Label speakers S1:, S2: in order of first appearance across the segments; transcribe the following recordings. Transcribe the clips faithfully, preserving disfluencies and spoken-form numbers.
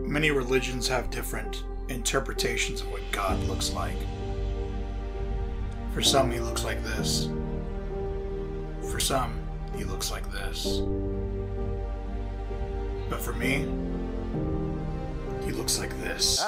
S1: Many religions have different interpretations of what God looks like. For some, he looks like this. For some, he looks like this. But for me, he looks like this.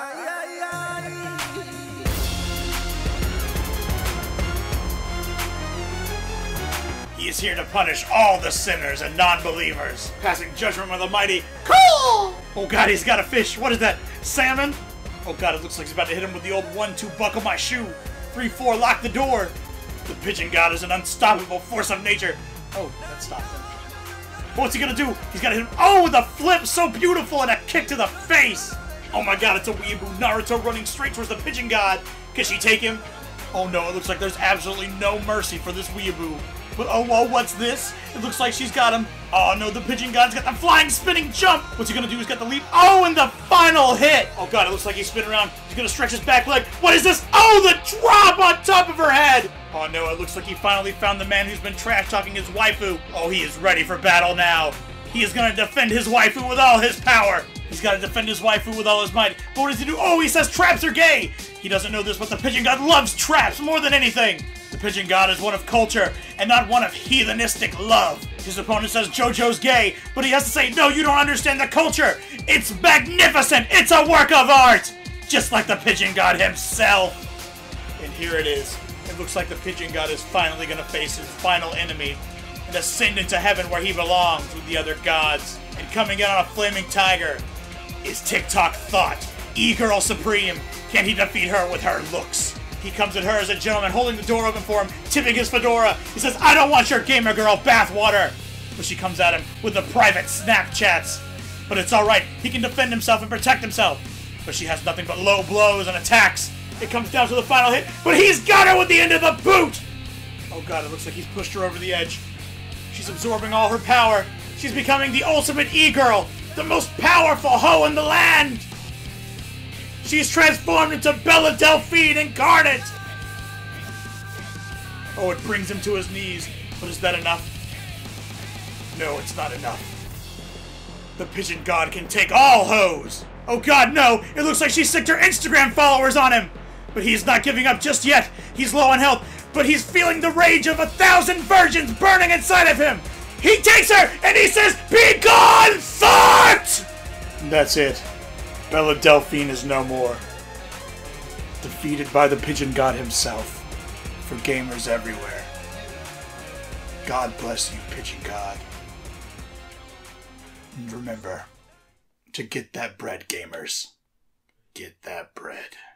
S1: He is here to punish all the sinners and non-believers, passing judgment with the mighty. Cool! Oh god, he's got a fish. What is that? Salmon? Oh god, it looks like he's about to hit him with the old one two buckle my shoe. three four, lock the door. The pigeon god is an unstoppable force of nature. Oh, that stopped him. What's he gonna do? He's gotta hit him. Oh, with a flip so beautiful and a kick to the face. Oh my god, it's a weeaboo Naruto running straight towards the pigeon god. Can she take him? Oh no, it looks like there's absolutely no mercy for this weeaboo. But oh, whoa, what's this? It looks like she's got him. Oh no, the pigeon god's got the flying spinning jump. What's he gonna do? He's got the leap. Oh, and the final hit. Oh god, it looks like he's spinning around. He's gonna stretch his back leg. What is this? Oh, the drop on top of her head. Oh no, it looks like he finally found the man who's been trash talking his waifu. Oh, he is ready for battle now. He is gonna defend his waifu with all his power. He's gotta defend his waifu with all his might. But what does he do? Oh, he says traps are gay. He doesn't know this, but the pigeon god loves traps more than anything. The pigeon god is one of culture, and not one of heathenistic love. His opponent says JoJo's gay, but he has to say, no, you don't understand the culture. It's magnificent. It's a work of art. Just like the pigeon god himself. And here it is. It looks like the pigeon god is finally going to face his final enemy and ascend into heaven where he belongs with the other gods. And coming in on a flaming tiger is TikTok Thought, E-Girl Supreme. Can he defeat her with her looks? He comes at her as a gentleman, holding the door open for him, tipping his fedora. He says, I don't want your gamer girl bathwater. But she comes at him with the private Snapchats. But it's alright, he can defend himself and protect himself. But she has nothing but low blows and attacks. It comes down to the final hit, but he's got her with the end of the boot! Oh god, it looks like he's pushed her over the edge. She's absorbing all her power. She's becoming the ultimate E-Girl, the most powerful hoe in the land! She's transformed into Bella Delphine Incarnate! Oh, it brings him to his knees. But is that enough? No, it's not enough. The pigeon god can take all hoes! Oh god, no! It looks like she sicked her Instagram followers on him! But he's not giving up just yet. He's low on health, but he's feeling the rage of a thousand virgins burning inside of him! He takes her, and he says, be gone, Thought! That's it. Bella Delphine is no more. Defeated by the pigeon god himself. For gamers everywhere. God bless you, pigeon god. And remember, to get that bread, gamers. Get that bread.